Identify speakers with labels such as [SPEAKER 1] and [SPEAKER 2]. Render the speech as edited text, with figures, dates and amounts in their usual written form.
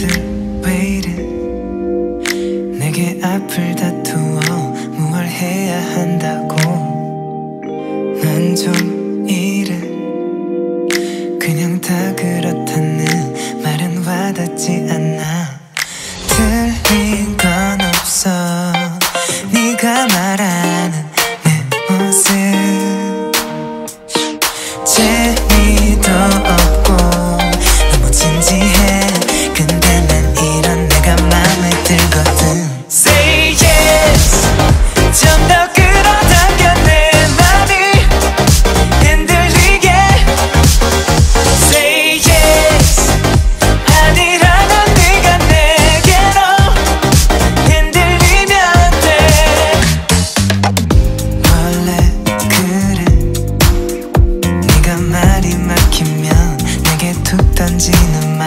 [SPEAKER 1] 너희들 왜 이래 내게 앞을 다투어 무얼 해야 한다고 난 좀 이래 그냥 다 그렇다는 말은 와닿지 않아 틀린 건 없어 네가 말하는 내 모습 재미도 없고 너무 진지해 근데 난 이런 내가 맘에 들거든 Say yes 좀 더 끌어당겨 내 맘이 흔들리게 Say yes 아니라면 네가 내게로 흔들리면 돼 원래 그래 네가 말이 막히면 내게 툭 던지는 말